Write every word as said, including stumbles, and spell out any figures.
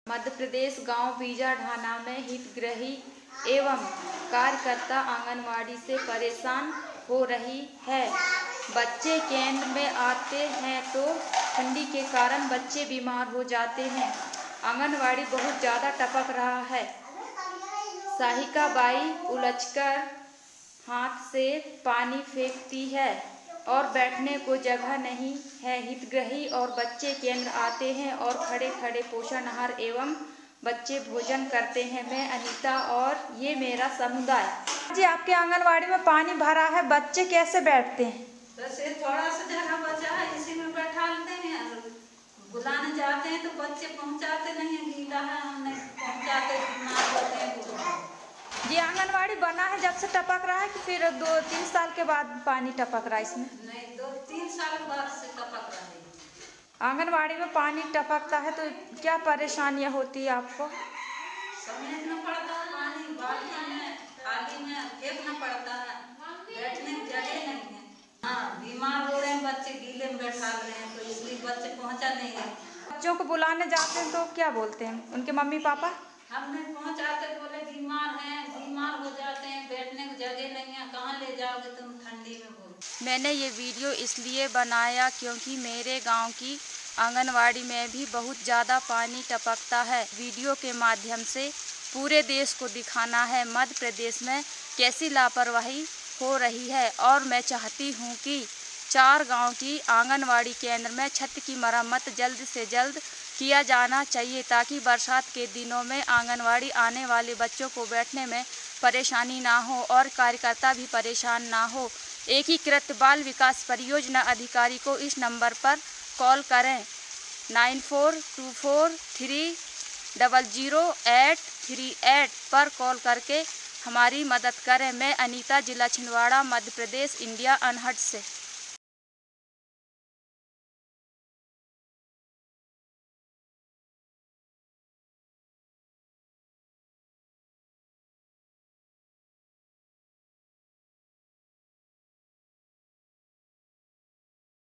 मध्य प्रदेश गांव बीजा ढाना में हितग्राही एवं कार्यकर्ता आंगनवाड़ी से परेशान हो रही है। बच्चे केंद्र में आते हैं तो ठंडी के कारण बच्चे बीमार हो जाते हैं। आंगनवाड़ी बहुत ज़्यादा टपक रहा है। साहिका बाई उलझकर हाथ से पानी फेंकती है और बैठने को जगह नहीं है। हितग्राही और बच्चे केंद्र आते हैं और खड़े खड़े पोषण आहार एवं बच्चे भोजन करते हैं। मैं अनीता और ये मेरा समुदाय। जी, आपके आंगनवाड़ी में पानी भरा है, बच्चे कैसे बैठते हैं? वैसे थोड़ा सा जगह बचा है, इसी में बैठा लेते हैं। बुलाने जाते हैं तो बच्चे पहुंचाते नहीं है, गीला है, हम नहीं पहुंचाते, बीमार होते हैं। ये आंगनवाड़ी बना है जब से टपक रहा है कि फिर दो तीन साल के बाद पानी टपक रहा है इसमें? नहीं, दो तीन साल बाद से टपक रहा है। आंगनवाड़ी में पानी टपकता है तो क्या परेशानियां होती है आपको? समेटना पड़ता है, पानी बाल्टी में थाली में फेंकना पड़ता है, बैठने की जगह नहीं है। हाँ, बीमार हो रहे हैं बच्चे, गीले में बैठा रहे हैं तो इसलिए बच्चे पहुंचा नहीं है। बच्चों को बुलाने जाते हैं तो क्या बोलते हैं उनके मम्मी पापा? हम नहीं पहुंचाते, बोले बीमार हैं, बीमार हो जाते हैं, बैठने की जगह नहीं है, कहाँ ले जाओगे तुम ठंडी में? बोल। मैंने ये वीडियो इसलिए बनाया क्योंकि मेरे गांव की आंगनवाड़ी में भी बहुत ज़्यादा पानी टपकता है। वीडियो के माध्यम से पूरे देश को दिखाना है मध्य प्रदेश में कैसी लापरवाही हो रही है और मैं चाहती हूँ कि चार गांव की आंगनवाड़ी केंद्र में छत की मरम्मत जल्द से जल्द किया जाना चाहिए ताकि बरसात के दिनों में आंगनवाड़ी आने वाले बच्चों को बैठने में परेशानी ना हो और कार्यकर्ता भी परेशान ना हो। एकीकृत बाल विकास परियोजना अधिकारी को इस नंबर पर कॉल करें nine four two four three double zero eight three eight पर कॉल करके हमारी मदद करें। मैं अनीता, जिला छिंदवाड़ा, मध्य प्रदेश, इंडिया अनहट से।